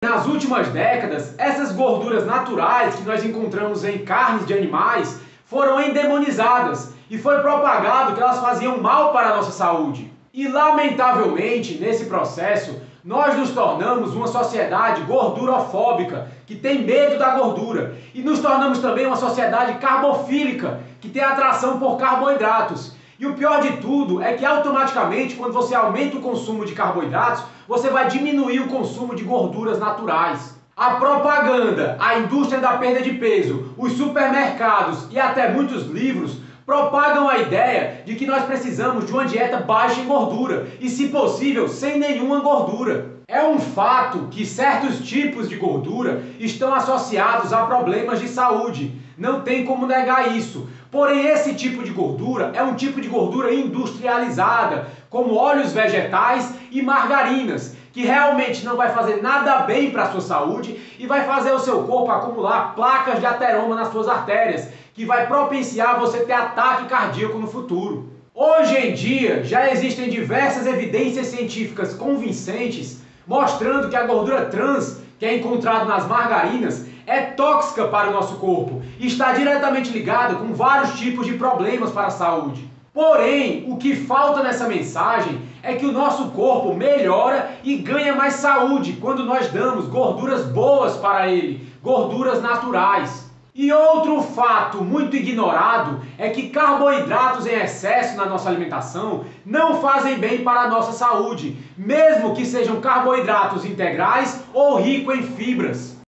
Nas últimas décadas, essas gorduras naturais que nós encontramos em carnes de animais foram endemonizadas e foi propagado que elas faziam mal para a nossa saúde. E lamentavelmente, nesse processo, nós nos tornamos uma sociedade gordurofóbica, que tem medo da gordura, e nos tornamos também uma sociedade carbofílica, que tem atração por carboidratos. E o pior de tudo é que automaticamente, quando você aumenta o consumo de carboidratos, você vai diminuir o consumo de gorduras naturais. A propaganda, a indústria da perda de peso, os supermercados e até muitos livros propagam a ideia de que nós precisamos de uma dieta baixa em gordura e, se possível, sem nenhuma gordura. É um fato que certos tipos de gordura estão associados a problemas de saúde. Não tem como negar isso. Porém, esse tipo de gordura é um tipo de gordura industrializada, como óleos vegetais e margarinas, que realmente não vai fazer nada bem para a sua saúde e vai fazer o seu corpo acumular placas de ateroma nas suas artérias, que vai propiciar você ter ataque cardíaco no futuro. Hoje em dia, já existem diversas evidências científicas convincentes mostrando que a gordura trans, que é encontrada nas margarinas, é tóxica para o nosso corpo e está diretamente ligada com vários tipos de problemas para a saúde. Porém, o que falta nessa mensagem é que o nosso corpo melhora e ganha mais saúde quando nós damos gorduras boas para ele, gorduras naturais. E outro fato muito ignorado é que carboidratos em excesso na nossa alimentação não fazem bem para a nossa saúde, mesmo que sejam carboidratos integrais ou ricos em fibras.